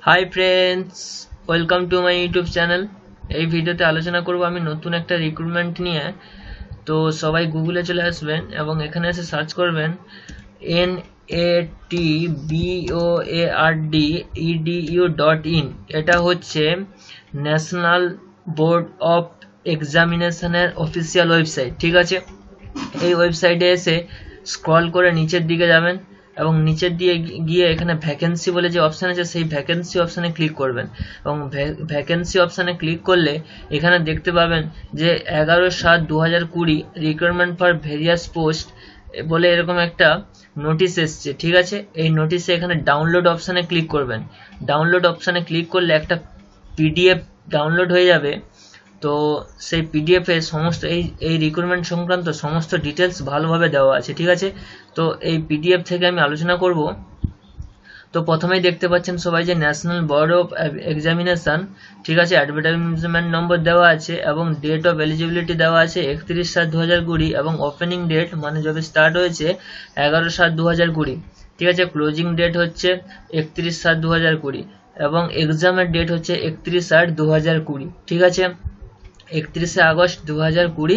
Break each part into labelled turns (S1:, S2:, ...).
S1: High friends, welcome to my YouTube channel. এই ভিডিওতে আলোচনা করব আমি নতুন একটা রিক্রুটমেন্ট নিয়ে। তো সবাই গুগলে চলে আসবেন এবং এখানে এসে সার্চ করবেন NATBOARDEDU.in। এটা হচ্ছে ন্যাশনাল বোর্ড অফ এক্সামিনেশনের অফিসিয়াল ওয়েবসাইট, ঠিক আছে। এই ওয়েবসাইটে এসে স্ক্রল করে নিচের দিকে যাবেন এবং নিচের দিয়ে গিয়ে এখানে ভ্যাকেন্সি বলে যে অপশান আছে সেই ভ্যাকেন্সি অপশানে ক্লিক করবেন এবং ভ্যাকেন্সি অপশানে ক্লিক করলে এখানে দেখতে পাবেন যে 11/7/2020 রিক্রুটমেন্ট ফর ভেরিয়াস পোস্ট বলে এরকম একটা নোটিশ এসছে, ঠিক আছে। এই নোটিশে এখানে ডাউনলোড অপশানে ক্লিক করবেন। ডাউনলোড অপশানে ক্লিক করলে একটা পিডিএফ ডাউনলোড হয়ে যাবে। তো সেই পিডিএফে সমস্ত এই রিক্রুটমেন্ট সংক্রান্ত সমস্ত ডিটেলস ভালোভাবে দেওয়া আছে, ঠিক আছে। তো এই পিডিএফ থেকে আমি আলোচনা করব। তো প্রথমেই দেখতে পাচ্ছেন সবাই যে ন্যাশনাল বোর্ড অফ এক্সামিনেশন, ঠিক আছে, অ্যাডভার্টাইজমেন্ট নম্বর দেওয়া আছে এবং ডেট অফ এলিজিবিলিটি দেওয়া আছে 31/7/2020 এবং ওপেনিং ডেট মানে যবে স্টার্ট হয়েছে 11/7/2020, ঠিক আছে। ক্লোজিং ডেট হচ্ছে 31/7/2020 এবং এক্সামের ডেট হচ্ছে 31/8/2020, ঠিক আছে। 31 আগস্ট 2020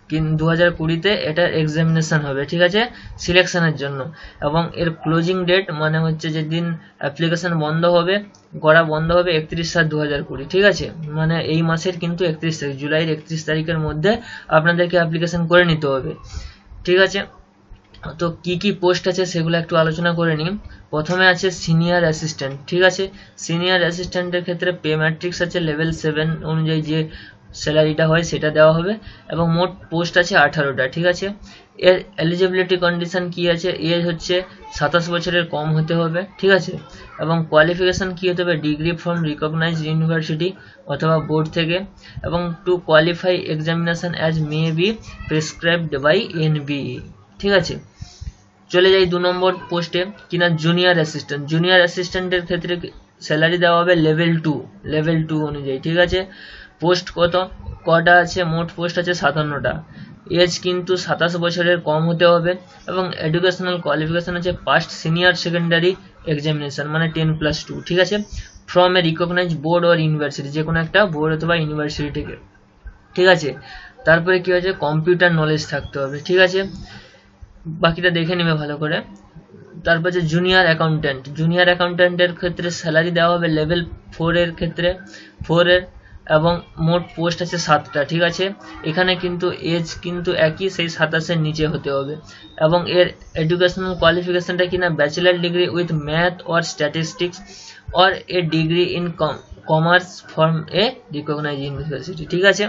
S1: 2020-তে এটার এক্সামিনেশন হবে, ঠিক আছে, সিলেকশনের জন্য। এবং এর ক্লোজিং ডেট মানে হচ্ছে যেদিন অ্যাপ্লিকেশন বন্ধ হবে, করা বন্ধ হবে 31/7/2020, ঠিক আছে। মানে এই মাসের কিন্তু 31 তারিখ, জুলাইয়ের 31 তারিখের মধ্যে আপনাদেরকে অ্যাপ্লিকেশন করে নিতে হবে, ঠিক আছে। তো কি কি পোস্ট আছে সেগুলো একটু আলোচনা করে নিই। প্রথমে আছে সিনিয়র অ্যাসিস্ট্যান্ট, ঠিক আছে। সিনিয়র অ্যাসিস্ট্যান্টের ক্ষেত্রে পে ম্যাট্রিক্স আছে লেভেল 7 অনুযায়ী যে স্যালারিটা হয় সেটা দেওয়া হবে এবং মোট পোস্ট আছে 18টা, ঠিক আছে। এর এলিজিবিলিটি কন্ডিশন কি আছে, এজ হচ্ছে 27 বছরের কম হতে হবে, ঠিক আছে। এবং কোয়ালিফিকেশন কি হতে হবে, ডিগ্রি ফ্রম রিকগনাইজড ইউনিভার্সিটি অথবা বোর্ড থেকে, এবং to qualify examination as may be prescribed by NBE, ঠিক আছে। চলে যাই 2 নম্বর পোস্টে কিনা জুনিয়র অ্যাসিস্ট্যান্ট। জুনিয়র অ্যাসিস্ট্যান্টের ক্ষেত্রে স্যালারি দেওয়া হবে লেভেল 2 অনুযায়ী, ঠিক আছে। পোস্ট কটা আছে, মোট পোস্ট আছে 57টা। এজ কিন্তু 27 বছরের কম হতে হবে এবং এডুকেশনাল কোয়ালিফিকেশন আছে পাস্ট সিনিয়র সেকেন্ডারি এক্সামিনেশন মানে 10+2, ঠিক আছে, from a recognise board or university, যে কোনো একটা বোর্ড অথবা ইউনিভার্সিটি থেকে, ঠিক আছে। তারপরে কি হচ্ছে, কম্পিউটার নলেজ থাকতে হবে, ঠিক আছে। বাকিটা দেখে নেবে ভালো করে। তারপর যে জুনিয়র অ্যাকাউন্ট্যান্টের ক্ষেত্রে স্যালারি দেওয়া হবে লেভেল 4 এর ক্ষেত্রে 4 এর এবং মোট পোস্ট আছে 7টা, ঠিক আছে। এখানে কিন্তু এজ কিন্তু একই, সেই 27-এর নিচে হতে হবে এবং এর এডুকেশনাল কোয়ালিফিকেশনটা কিনা bachelor degree with math or statistics or a degree in commerce from a recognise university, ঠিক আছে।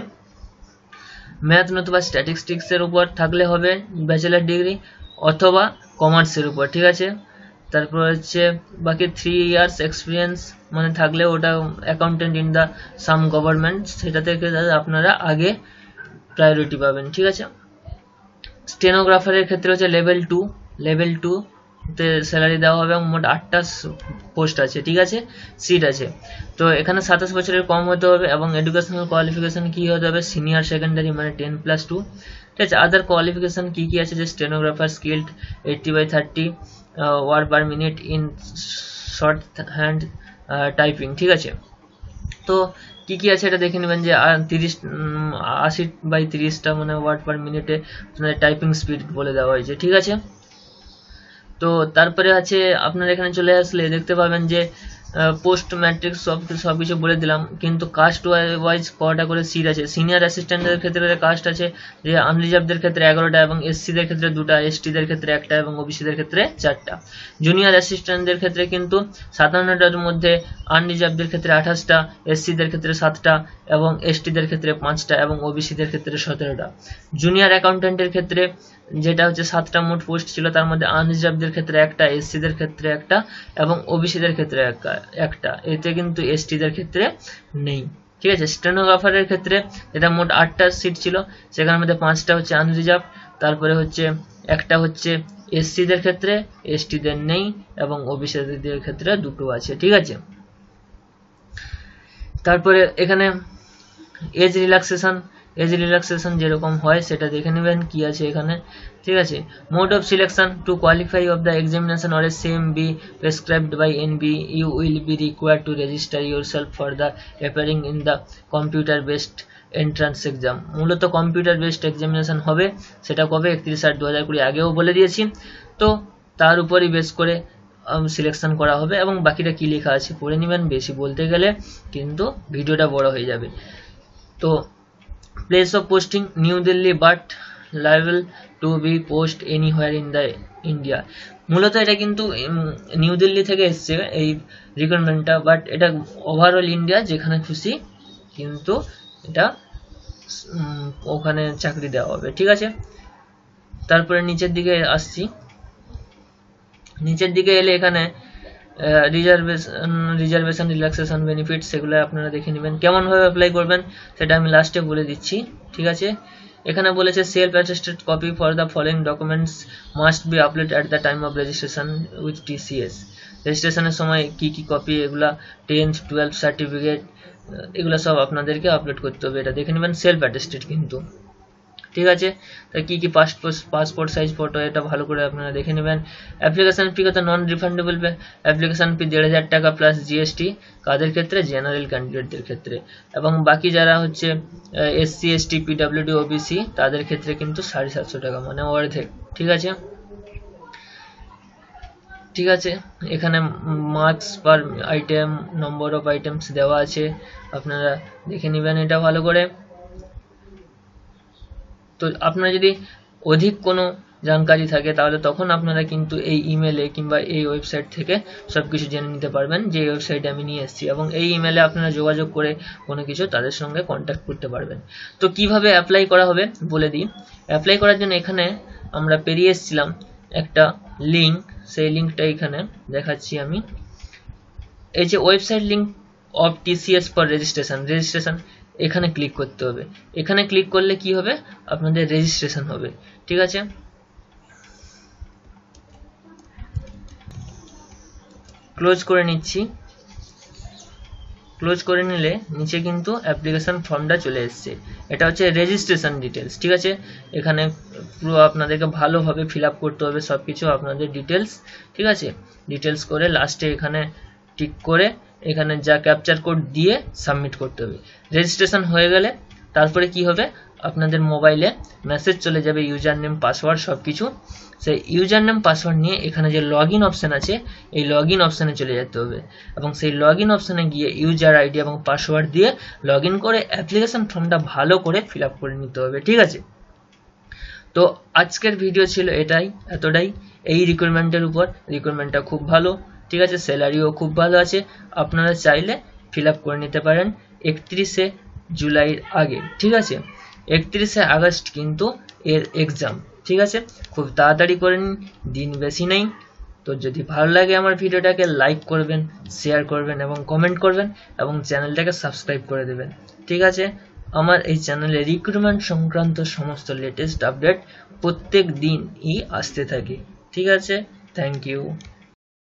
S1: ম্যাথ নতুবা স্ট্যাটিস্টিক্সের উপর থাকলে হবে ব্যাচেলার ডিগ্রি অথবা কমার্সের উপর, ঠিক আছে। তারপর হচ্ছে বাকি 3 ইয়ার্স এক্সপিরিয়েন্স মানে থাকলে ওটা accountant in the some government, সেটা থেকে আপনারা আগে প্রায়োরিটি পাবেন, ঠিক আছে। স্টেনোগ্রাফারের ক্ষেত্রে হচ্ছে লেভেল 2 তে স্যালারি দেওয়া হবে এবং মোট 8টা পোস্ট আছে, ঠিক আছে, সিট আছে। তো এখানে 27 বছরের কম হতে হবে এবং এডুকেশনাল কোয়ালিফিকেশন কি হতে হবে, সিনিয়র সেকেন্ডারি মানে 10+2, ঠিক আছে। আদার কোয়ালিফিকেশন কি কি আছে, যে stenographer skilled 80/30 word per minute in shorthand typing, ঠিক আছে। তো কি কি আছে এটা দেখে নেবেন, যে 80/30টা মানে ওয়ার্ড পার মিনিটে টাইপিং স্পিড বলে দেওয়া হয়েছে, ঠিক আছে। তো তারপরে আছে আপনার এখানে চলে আসলে দেখতে পাবেন যে পোস্ট ম্যাট্রিক্স সবকিছু বলে দিলাম, কিন্তু কাস্ট ওয়াইজ কটা করে সিট আছে। সিনিয়র অ্যাসিস্ট্যান্টের ক্ষেত্রে কাস্ট আছে যে আনরিজার্ভদের ক্ষেত্রে 11টা এবং SC-দের ক্ষেত্রে 2টা, ST-দের ক্ষেত্রে 1টা এবং OBC-দের ক্ষেত্রে 4টা। জুনিয়র অ্যাসিস্ট্যান্টদের ক্ষেত্রে কিন্তু 57টার মধ্যে আনরিজার্ভদের ক্ষেত্রে 28টা, SC-দের ক্ষেত্রে 7টা এবং ST-দের ক্ষেত্রে 5টা এবং OBC-দের ক্ষেত্রে 17টা। জুনিয়র অ্যাকাউন্ট্যান্টের ক্ষেত্রে যেটা হচ্ছে 7টা মোট পোস্ট ছিল, তার মধ্যে আনরিজার্ভদের ক্ষেত্রে 1টা, SC-দের ক্ষেত্রে 1টা এবং OBC-দের ক্ষেত্রে 1টা, এতে কিন্তু ST-দের ক্ষেত্রে নেই, ঠিক আছে। স্টেনোগ্রাফারের ক্ষেত্রে যেটা মোট 8টা সিট ছিল, সেখানের মধ্যে 5টা হচ্ছে আনরিজার্ভ, তারপরে হচ্ছে 1টা হচ্ছে SC-দের ক্ষেত্রে, ST-দের নেই এবং OBC-দের ক্ষেত্রে 2টো আছে, ঠিক আছে। তারপরে এখানে এজ রিল্যাক্সেশন এজ রিল্যাক্সেশন যেরকম হয় সেটা দেখে নেবেন কি আছে এখানে, ঠিক আছে। Mode of selection, to qualify of the examination or a same be prescribed by NB you will be required to register yourself for the appearing in the computer based entrance exam. মূলত computer based examination হবে, সেটা কবে 31/8/2020 আগেও বলে দিয়েছি। তো তার উপরই বেস করে সিলেকশন করা হবে, এবং বাকিটা কি লেখা আছে পড়ে নেবেন, বেশি বলতে গেলে কিন্তু ভিডিওটা বড় হয়ে যাবে। তো place of posting new Delhi, but liable to be post anywhere in the India. মূলত এটা কিন্তু নিউ দিল্লি থেকে এসছে এই রিক্রুটমেন্টটা, বাট এটা ওভারঅল ইন্ডিয়া যেখানে খুশি কিন্তু এটা ওখানে চাকরি দেওয়া হবে, ঠিক আছে। তারপরে নিচের দিকে আসছি, নিচের দিকে এলে এখানে রিজার্ভেশন রিল্যাক্সেশন বেনিফিট সেগুলো আপনারা দেখে নেবেন। কেমনভাবে অ্যাপ্লাই করবেন সেটা আমি লাস্টে বলে দিচ্ছি, ঠিক আছে। এখানে বলেছে self attested copy for the following documents must be upload at the time of registration with TCS. রেজিস্ট্রেশনের সময় কি কি কপি, এগুলা 10th 12th সার্টিফিকেট, এগুলো সব আপনাদেরকে আপলোড করতে হবে, এটা দেখে নেবেন। সেলফ অ্যাটেস্টেড কিন্তু, ঠিক আছে। তাই কি কি পাসপোর্ট সাইজ ফটো, এটা ভালো করে আপনারা দেখে নেবেন। অ্যাপ্লিকেশন ফি কত, নন রিফান্ডেবল অ্যাপ্লিকেশন ফি 1500 টাকা প্লাস জিএসটি, কাদের ক্ষেত্রে, জেনারেল ক্যান্ডিডেটদের ক্ষেত্রে, এবং বাকি যারা হচ্ছে এসসি এসটি পিডব্লিউডি ওবিসি তাদের ক্ষেত্রে কিন্তু 750 টাকা, মানে অর্ধেক, ঠিক আছে। ঠিক আছে, এখানে marks per item, number of items দেওয়া আছে, আপনারা দেখে নেবেন এটা ভালো করে। তো আপনারা যদি অধিক কোনো জানকারি থাকে তাহলে তখন আপনারা কিন্তু এই ইমেলে কিংবা এই ওয়েবসাইট থেকে সবকিছু জেনে নিতে পারবেন, যে ওয়েবসাইটে আমি নিয়ে এসেছি, এবং এই ইমেলে আপনারা যোগাযোগ করে কোনো কিছু তাদের সঙ্গে কন্ট্যাক্ট করতে পারবেন। তো কিভাবে অ্যাপ্লাই করা হবে বলে দিই। অ্যাপ্লাই করার জন্য এখানে আমরা পেরিয়ে এসেছিলাম একটা লিঙ্ক, সেই লিঙ্কটা এখানে দেখাচ্ছি আমি। এই যে website link of TCS for registration, এখানে ক্লিক করতে হবে। এখানে ক্লিক করলে কি হবে, আপনাদের রেজিস্ট্রেশন হবে, ঠিক আছে। ক্লোজ করে নিচ্ছি। ক্লোজ করে নিলে নিচে কিন্তু অ্যাপ্লিকেশন ফর্মটা চলে এসছে, এটা হচ্ছে রেজিস্ট্রেশন ডিটেলস, ঠিক আছে। এখানে পুরো আপনাদেরকে ভালোভাবে ফিল আপ করতে হবে সবকিছু আপনাদের ডিটেলস, ঠিক আছে। ডিটেলস করে লাস্টে এখানে টিক করে এখানে যা ক্যাপচার কোড দিয়ে সাবমিট করতে হবে। রেজিস্ট্রেশন হয়ে গেলে তারপরে কি হবে, আপনাদের মোবাইলে মেসেজ চলে যাবে ইউজার নেম পাসওয়ার্ড সবকিছু। সেই ইউজার নেম পাসওয়ার্ড নিয়ে এখানে যে লগ ইন অপশান আছে এই লগ ইন অপশানে চলে যেতে হবে, এবং সেই লগ ইন অপশানে গিয়ে ইউজার আইডি এবং পাসওয়ার্ড দিয়ে লগ ইন করে অ্যাপ্লিকেশন ফর্মটা ভালো করে ফিল আপ করে নিতে হবে, ঠিক আছে। তো আজকের ভিডিও ছিল এতটাই এই রিক্রুটমেন্টের উপর। রিক্রুটমেন্টটা খুব ভালো, ঠিক আছে, স্যালারিও খুব ভালো আছে, আপনারা চাইলে ফিল আপ করে নিতে পারেন 31শে জুলাইয়ের আগে, ঠিক আছে। 31শে আগস্ট কিন্তু এর এক্সাম, ঠিক আছে। খুব তাড়াতাড়ি করে নিন, দিন বেশি নেই। তো যদি ভালো লাগে আমার ভিডিওটাকে লাইক করবেন, শেয়ার করবেন এবং কমেন্ট করবেন, এবং চ্যানেলটাকে সাবস্ক্রাইব করে দেবেন, ঠিক আছে। আমার এই চ্যানেলে রিক্রুটমেন্ট সংক্রান্ত সমস্ত লেটেস্ট আপডেট প্রত্যেক দিনই আসতে থাকে, ঠিক আছে। Thank you.